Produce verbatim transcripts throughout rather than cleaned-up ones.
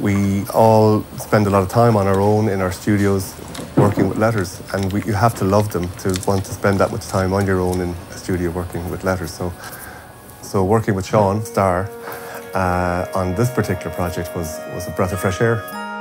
We all spend a lot of time on our own in our studios working with letters, and we, you have to love them to want to spend that much time on your own in a studio working with letters. So, so working with Sean, Starr, uh, on this particular project was, was a breath of fresh air.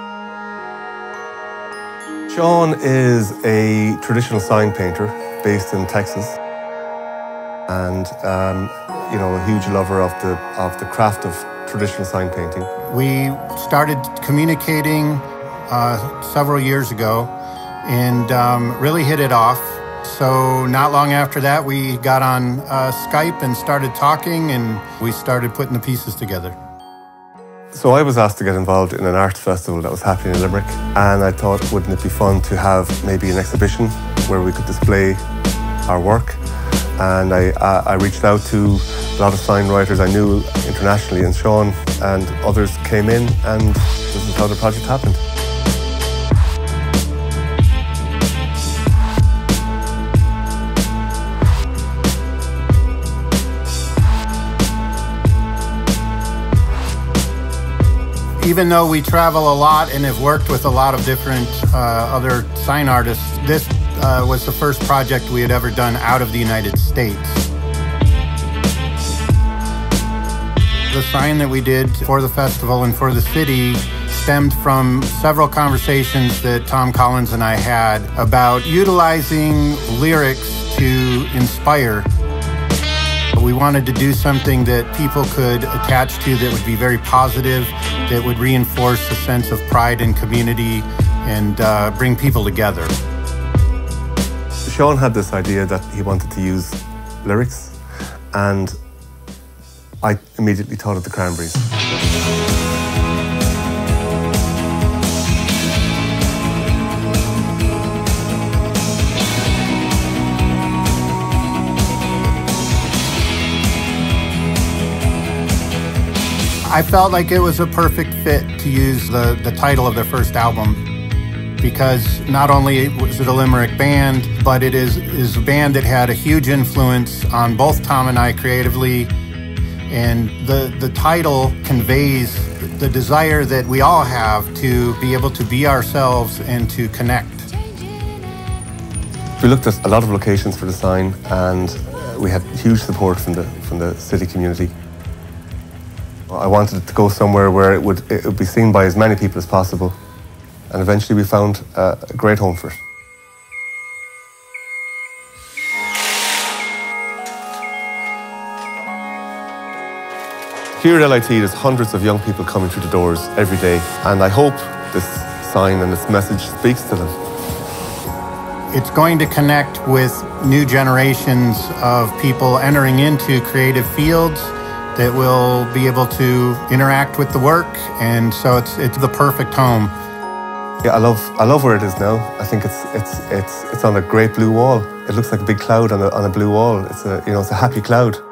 Sean is a traditional sign painter based in Texas, and um, you know, a huge lover of the, of the craft of traditional sign painting. We started communicating uh, several years ago and um, really hit it off. So not long after that, we got on uh, Skype and started talking, and we started putting the pieces together. So I was asked to get involved in an art festival that was happening in Limerick, and I thought, wouldn't it be fun to have maybe an exhibition where we could display our work? And I, I reached out to a lot of sign writers I knew internationally, and Sean and others came in, and this is how the project happened. Even though we travel a lot and have worked with a lot of different uh, other sign artists, this uh, was the first project we had ever done out of the United States. The sign that we did for the festival and for the city stemmed from several conversations that Tom Collins and I had about utilizing lyrics to inspire. We wanted to do something that people could attach to that would be very positive, that would reinforce a sense of pride and community and uh, bring people together. Sean had this idea that he wanted to use lyrics, and I immediately thought of the Cranberries. I felt like it was a perfect fit to use the, the title of their first album, because not only was it a Limerick band, but it is, is a band that had a huge influence on both Tom and I creatively, and the, the title conveys the desire that we all have to be able to be ourselves and to connect. We looked at a lot of locations for the sign, and we had huge support from the, from the city community. I wanted it to go somewhere where it would, it would be seen by as many people as possible, and eventually we found a great home for it. Here at L I T, there's hundreds of young people coming through the doors every day, and I hope this sign and this message speaks to them. It's going to connect with new generations of people entering into creative fields that will be able to interact with the work, and so it's it's the perfect home. Yeah, I love I love where it is now. I think it's it's it's it's on a great blue wall. It looks like a big cloud on a on a blue wall. It's a you know it's a happy cloud.